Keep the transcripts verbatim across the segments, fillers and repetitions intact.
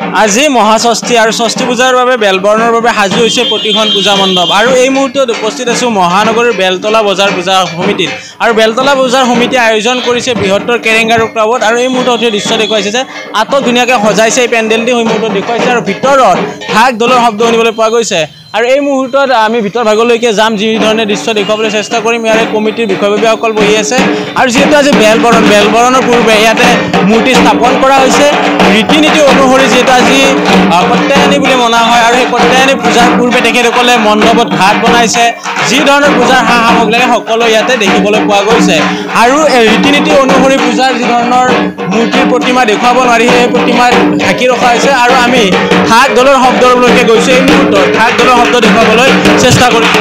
আজি মহাষষ্ঠী আৰু ষষ্ঠী পূজাৰ বাবে বেলবৰণৰ বাবে সাজু হৈছে প্ৰতিখন পূজা মণ্ডপ আৰু এই মুহূৰ্তত উপস্থিত আছো মহানগৰীৰ বেলতলা বজাৰ পূজা সমিতিত আৰু বেলতলা বজাৰ সমিতি আয়োজন কৰিছে বৃহত্তৰ কেৰেংগাৰু ক্লাবত আৰু এই মুহূৰ্তত দৃশ্য দেখুৱাইছে যে আটক ধুনীয়াকৈ সজাইছে এই পেণ্ডেলটি এই মুহূৰ্তত দেখুৱাইছে আৰু ভিতৰত ঢাক ঢোলৰ শব্দ শুনিবলৈ পোৱা গৈছে আৰু এই মুহূৰ্তত আমি ভিতৰ ভাগলৈকে যাম যি ধৰণে দৃশ্য দেখুৱাবলৈ চেষ্টা কৰিম ইয়াৰে কমিটিৰ বিষয়ববীয়াসকল বহি আছে আৰু যিহেতু আজি বেলবৰণ বেলবৰণৰ পূৰ্বে ইয়াতে মূৰ্তি স্থাপন কৰা হৈছে ৰীতি নীতি অনুসৰি যিহেতু আজি প্ৰত্যায়নী বুলি মনা হয় আৰু সেই প্ৰত্যায়নী পূজাৰ পূৰ্বে তেখেতসকলে মণ্ডপত ঘাট বনাইছে যি ধৰণৰ পূজাৰ সা সামগ্ৰী সকলো ইয়াতে দেখিবলৈ পোৱা গৈছে আৰু ৰীতি নীতি অনুসৰি পূজাৰ যি ধৰণৰ মূৰ্তিৰ প্ৰতিমা দেখুৱাব নোৱাৰি সেই প্ৰতিমা ঢাকি ৰখা হৈছে আৰু আমি ঢাক ঢোলৰ শব্দলৈকে গৈছোঁ এই মুহূৰ্তত ঢাক ঢোলৰ শব্দ দেখুৱাবলৈ চেষ্টা কৰিম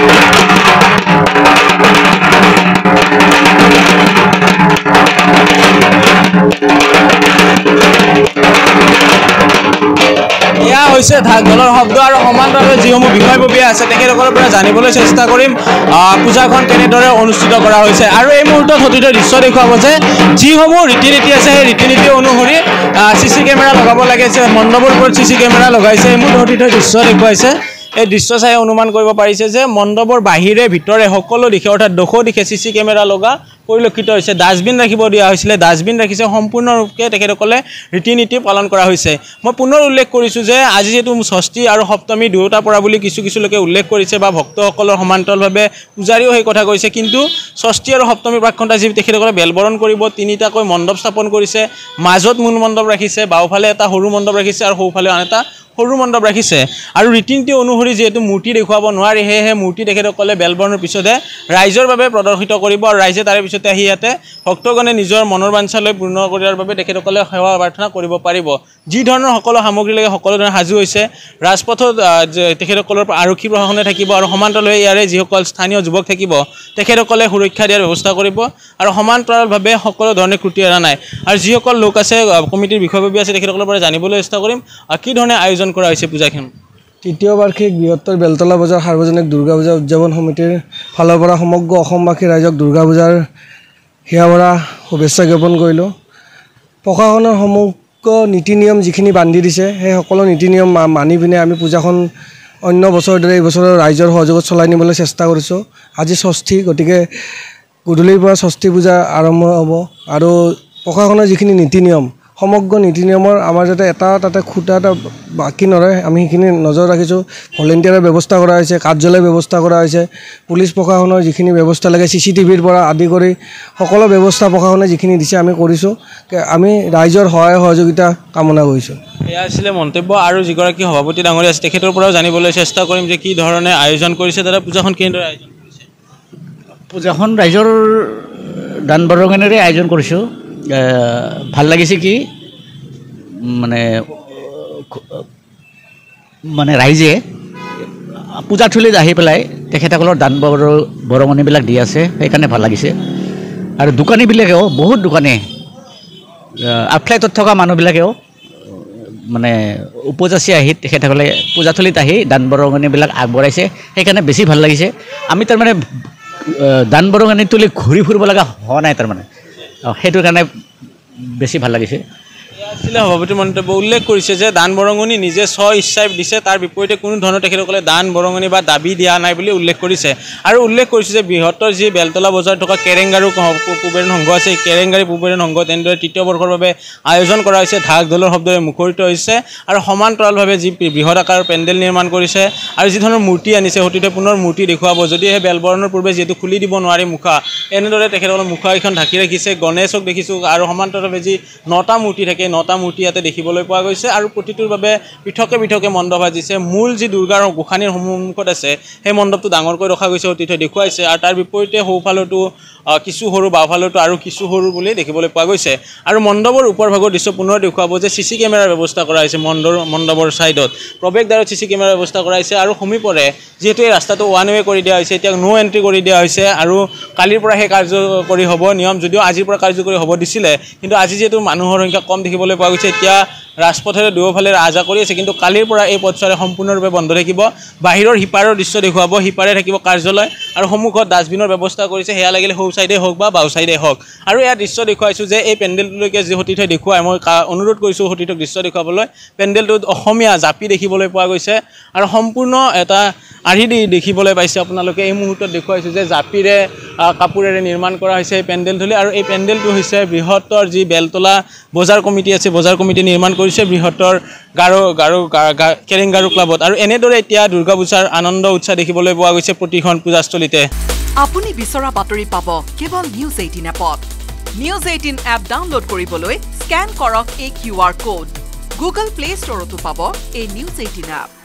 এয়া হৈছে ঢাক ঢোলৰ শব্দ আৰু সমান্তৰালভাৱে যিসমূহ বিষয়ববীয়া আছে তেখেতসকলৰ পৰা জানিবলৈ চেষ্টা কৰিম পূজাখন কেনেদৰে অনুষ্ঠিত কৰা হৈছে আৰু এই মুহূৰ্তত সঠিক দৃশ্য দেখুৱাব যে যিসমূহ ৰীতি নীতি আছে সেই ৰীতি নীতি অনুসৰি চি চি কেমেৰা লগাব লাগে মণ্ডপৰ ওপৰত চি চি কেমেৰা লগাইছে এই মুহূৰ্তত সঠিক দৃশ্য দেখুৱাইছে এই দৃশ্য চাই অনুমান কৰিব পাৰিছে যে মণ্ডপৰ বাহিৰে ভিতৰে সকলো দিশে অৰ্থাৎ দশ দিশে চি চি কেমেৰা লগা পৰিলক্ষিত হৈছে ডাষ্টবিন ৰাখিব দিয়া হৈছিলে ডাষ্টবিন ৰাখিছে সম্পূৰ্ণৰূপে তেখেতসকলে ৰীতি নীতি পালন কৰা হৈছে মই পুনৰ উল্লেখ কৰিছোঁ যে আজি যিহেতু ষষ্ঠী আৰু সপ্তমী দুয়োটা পৰা বুলি কিছু কিছু লোকে উল্লেখ কৰিছে বা ভক্তসকলৰ সমান্তৰালভাৱে পূজাৰীও সেই কথা কৈছে কিন্তু ষষ্ঠী আৰু সপ্তমীৰ প্ৰাকখণ্ড আজি তেখেতসকলে বেলবৰণ কৰিব তিনিটাকৈ মণ্ডপ স্থাপন কৰিছে মাজত মূল মণ্ডপ ৰাখিছে বাওঁফালে এটা সৰু মণ্ডপ ৰাখিছে আৰু সোঁফালে আন এটা সৰু মণ্ডপ ৰাখিছে আৰু ৰীতি নীতি অনুসৰি যিহেতু মূৰ্তি দেখুৱাব নোৱাৰি সেয়েহে মূৰ্তি তেখেতসকলে বেলবৰণৰ পিছতে ৰাইজৰ বাবে প্ৰদৰ্শিত কৰিব আৰু ৰাইজে তাৰে পিছতে আহি ইয়াতে ভক্তগণে নিজৰ মনৰ বাঞ্ছালৈ পূৰ্ণ কৰাৰ বাবে তেখেতসকলে সেৱা প্ৰাৰ্থনা কৰিব পাৰিব যি ধৰণৰ সকলো সামগ্ৰী লাগে সকলো ধৰণৰ সাজু হৈছে ৰাজপথত তেখেতসকলৰ আৰক্ষী প্ৰশাসনে থাকিব আৰু সমান্তৰালভাৱে ইয়াৰে যিসকল স্থানীয় যুৱক থাকিব তেখেতসকলে সুৰক্ষা দিয়াৰ ব্যৱস্থা কৰিব আৰু সমান্তৰালভাৱে সকলো ধৰণে ক্ৰুটি এৰা নাই আৰু যিসকল লোক আছে কমিটিৰ বিষয়ববী আছে তেখেতসকলৰ পৰা জানিবলৈ চেষ্টা কৰিম কি ধৰণে আয়োজন কৰা হৈছে পূজাখন তৃতীয় বাৰ্ষিক বৃহত্তৰ বেলতলা বজাৰ সাৰ্বজনিক দুৰ্গা পূজা উদযাপন সমিতিৰ ফালৰ পৰা সমগ্ৰ অসমবাসী ৰাইজক দুৰ্গা পূজাৰ হিয়াভৰা শুভেচ্ছা জ্ঞাপন কৰিলোঁ প্ৰশাসনৰ সমগ্ৰ নীতি নিয়ম যিখিনি বান্ধি দিছে সেই সকলো নীতি নিয়ম মানি পিনে আমি পূজাখন অন্য বছৰৰ দৰে এই বছৰৰ ৰাইজৰ সহযোগত চলাই নিবলৈ চেষ্টা কৰিছোঁ আজি ষষ্ঠী গতিকে গধূলিৰ পৰা ষষ্ঠী পূজা আৰম্ভ হ'ব আৰু প্ৰশাসনৰ যিখিনি নীতি নিয়ম সমগ্ৰ নীতি নিয়মৰ আমাৰ যাতে এটা তাতে খুঁটা এটা বাকী নৰয় আমি সেইখিনি নজৰ ৰাখিছোঁ ভলেণ্টিয়াৰৰ ব্যৱস্থা কৰা হৈছে কাৰ্যালয় ব্যৱস্থা কৰা হৈছে পুলিচ প্ৰশাসনৰ যিখিনি ব্যৱস্থা লাগে চি চি টিভিৰ পৰা আদি কৰি সকলো ব্যৱস্থা প্ৰশাসনে যিখিনি দিছে আমি কৰিছোঁ আমি ৰাইজৰ সহায় সহযোগিতা কামনা কৰিছোঁ এয়া আছিলে মন্তব্য আৰু যিগৰাকী সভাপতি ডাঙৰীয়া আছে তেখেতৰ পৰাও জানিবলৈ চেষ্টা কৰিম যে কি ধৰণে আয়োজন কৰিছে দাদা পূজাখন কেনেদৰে আয়োজন কৰিছে পূজাখন ৰাইজৰ দান বৰঙণিৰে আয়োজন কৰিছোঁ ভাল লাগিছে কি মানে মানে ৰাইজে পূজাথলীত আহি পেলাই তেখেতসকলৰ দান বৰঙণিবিলাক দি আছে সেইকাৰণে ভাল লাগিছে আৰু দোকানীবিলাকেও বহুত দোকানী আউটলেটত থকা মানুহবিলাকেও মানে উপজাচি আহি তেখেতসকলে পূজাথলীত আহি দান বৰঙণিবিলাক আগবঢ়াইছে সেইকাৰণে বেছি ভাল লাগিছে আমি তাৰমানে দান বৰঙণি তুলি ঘূৰি ফুৰিব লগা হোৱা নাই তাৰমানে সেইটোৰ কাৰণে বেছি ভাল লাগিছে আছিলে সভাপতি মন্তব্য উল্লেখ কৰিছে যে দান বৰঙণি নিজে স্ব ইচ্ছাই দিছে তাৰ বিপৰীতে কোনো ধৰণৰ তেখেতসকলে দান বৰঙণি বা দাবী দিয়া নাই বুলি উল্লেখ কৰিছে আৰু উল্লেখ কৰিছে যে বৃহত্তৰ যি বেলতলা বজাৰত থকা কেৰেংগাৰু পূবেৰণ সংঘ আছে কেৰেংগাৰী পূবেৰণ সংঘ তেনেদৰে তৃতীয় বৰ্ষৰ বাবে আয়োজন কৰা হৈছে ঢাক ঢোলৰ শব্দৰে মুখৰিত হৈছে আৰু সমান্তৰালভাৱে যি বৃহৎ আকাৰৰ পেণ্ডেল নিৰ্মাণ কৰিছে আৰু যি ধৰণৰ মূৰ্তি আনিছে সতীৰ্থে পুনৰ মূৰ্তি দেখুৱাব যদিহে বেলবৰণৰ পূৰ্বে যিহেতু খুলি দিব নোৱাৰি মুখা এনেদৰে তেখেতসকলৰ মুখাকেইখন ঢাকি ৰাখিছে গণেশক দেখিছোঁ আৰু সমান্তৰালভাৱে যি নটা মূৰ্তি থাকে নটা মূৰ্তি ইয়াতে দেখিবলৈ পোৱা গৈছে আৰু প্ৰতিটোৰ বাবে পৃথকে পৃথকে মণ্ডপ সাজিছে মূল যি দুৰ্গাৰ গোসানীৰ সন্মুখত আছে সেই মণ্ডপটো ডাঙৰকৈ ৰখা গৈছে অতিথি দেখুৱাইছে আৰু তাৰ বিপৰীতে সোঁফালতো কিছু সৰু বাওঁফালতো আৰু কিছু সৰু বুলি দেখিবলৈ পোৱা গৈছে আৰু মণ্ডপৰ ওপৰ ভাগৰ দৃশ্য পুনৰ দেখুৱাব যে চি চি কেমেৰাৰ ব্যৱস্থা কৰা হৈছে মণ্ডৰ মণ্ডপৰ ছাইডত প্ৰৱেশদ্বাৰত চি চি কেমেৰাৰ ব্যৱস্থা কৰা হৈছে আৰু সমীপৰে যিহেতু এই ৰাস্তাটো ওৱান ৱে কৰি দিয়া হৈছে এতিয়া নো এণ্ট্ৰি কৰি দিয়া হৈছে আৰু কালিৰ পৰা সেই কাৰ্যকৰী হ'ব নিয়ম যদিও আজিৰ পৰা কাৰ্যকৰী হ'ব দিছিলে কিন্তু আজি যিহেতু মানুহৰ সংখ্যা কম দেখিবলৈ দেখিবলৈ পোৱা গৈছে এতিয়া ৰাজপথেৰে দুয়োফালে আহা কৰি আছে কিন্তু কালিৰ পৰা এই পথছোৱাৰে সম্পূৰ্ণৰূপে বন্ধ থাকিব বাহিৰৰ হিপাৰৰ দৃশ্য দেখুৱাব হিপাৰে থাকিব কাৰ্যালয় আৰু সন্মুখত ডাষ্টবিনৰ ব্যৱস্থা কৰিছে হেয়া লাগিলে সৌ সাইডে হওক বা বাও সাইডে হওক আৰু ইয়াৰ দৃশ্য দেখুৱাইছো যে এই পেণ্ডেলটোলৈকে যি সতীৰ্থই দেখুৱাই মই অনুৰোধ কৰিছো সতীৰ্থক দৃশ্য দেখুৱাবলৈ পেণ্ডেলটোত অসমীয়া জাপি দেখিবলৈ পোৱা গৈছে আৰু সম্পূৰ্ণ এটা আৰি দি দেখিবলৈ পাইছে আপোনালোকে এই মুহূৰ্তত দেখুৱাইছো যে জাপিৰে কাপোৰেৰে নিৰ্মাণ কৰা হৈছে এই পেণ্ডেলটোলৈ আৰু এই পেণ্ডেলটো হৈছে বৃহত্তৰ যি বেলতলা বজাৰ কমিটি আছে বজাৰ কমিটি নিৰ্মাণ কৰিছে বৃহত্তৰ গাৰো গাৰো কেৰেং গাৰো ক্লাবত আৰু এনেদৰে এতিয়া দুৰ্গা পূজাৰ আনন্দ উৎসাহ দেখিবলৈ পোৱা গৈছে প্ৰতিখন পূজাস্থলীতে আপুনি বিচৰা বাতৰি পাব কেৱল নিউজ এইটিন এপত নিউজ এইটিন এপ ডাউনলোড কৰিবলৈ স্ক্যান কৰক এই Q R code Google Play ষ্টৰতো পাব এই নিউজ এইটিন এপ